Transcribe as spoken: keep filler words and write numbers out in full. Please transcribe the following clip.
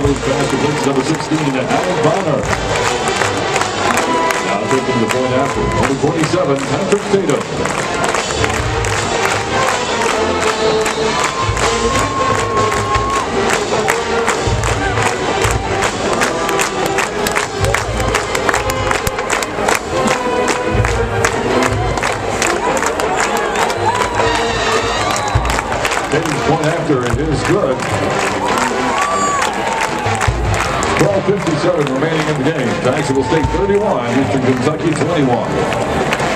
moves past the wins number sixteen, Alan Bonner. Now taking the point after. Number twenty-seven, Patrick Tatum. Tatum's point after, it is good. twelve fifty-seven remaining in the game. Jacksonville State thirty-one, Eastern Kentucky twenty-one.